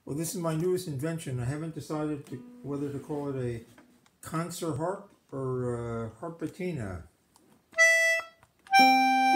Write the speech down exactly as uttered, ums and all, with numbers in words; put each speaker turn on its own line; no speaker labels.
Well, this is my newest invention. I haven't decided to, whether to call it a concert harp or a harpatina.